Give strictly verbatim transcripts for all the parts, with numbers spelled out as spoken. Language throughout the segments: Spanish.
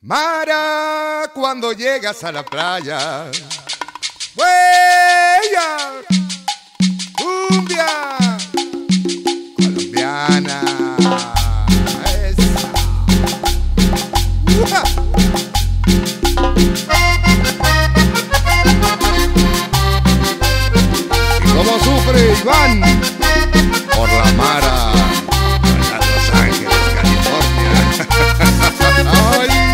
Mara, cuando llegas a la playa, huella, cumbia colombiana, esa. ¡Uja! ¿Y cómo sufre Iván por la Mara a Los Ángeles, California? ¡Ay!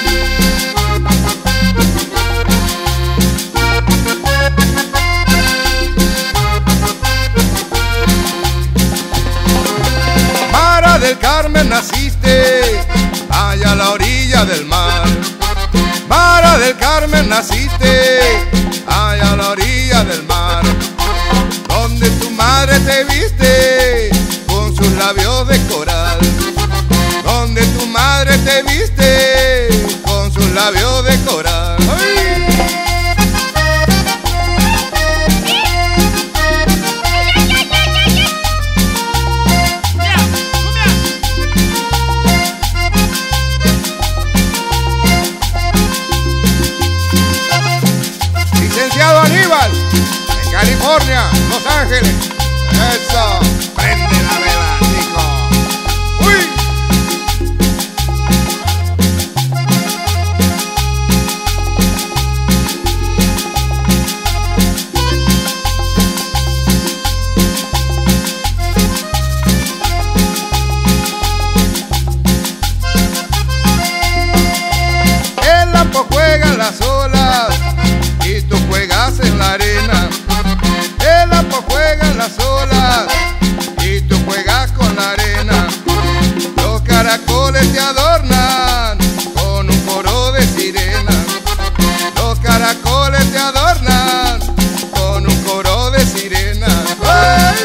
Mara del Carmen naciste, allá a la orilla del mar. Mara del Carmen naciste, allá a la orilla del mar, donde tu madre te viste con sus labios de coral, donde tu madre te viste con sus labios de coral. ¡Ay! Licenciado Aníbal, en California, Los Ángeles. Eso, prende la vela, chico. ¡Uy! El Lampo juega en las olas y tú juegas en la arena. El Lampo juega en las olas y tú juegas con la arena. Los caracoles te adornan con un coro de sirena. Los caracoles te adornan con un coro de sirena. ¡Ay!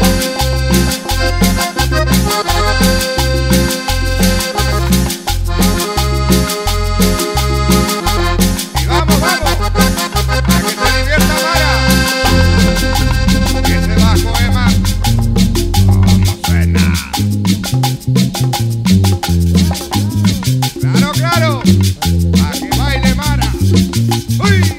Y vamos, vamos, a que se divierta Mara. Ese bajo, Emma, ¿cómo suena? Claro, claro, a que baile Mara. ¡Uy!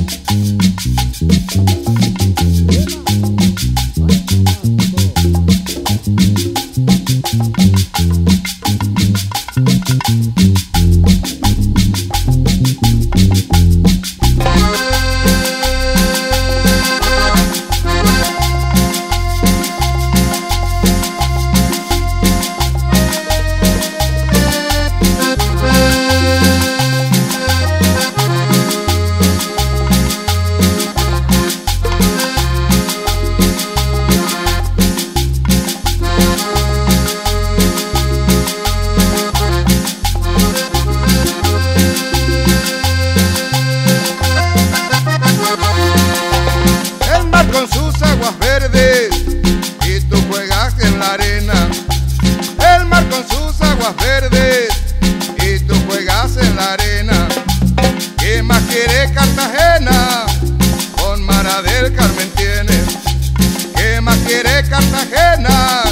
El mar con sus aguas verdes y tú juegas en la arena. El mar con sus aguas verdes y tú juegas en la arena. ¿Qué más quiere Cartagena? Con Mara del Carmen tienes. ¿Qué más quiere Cartagena?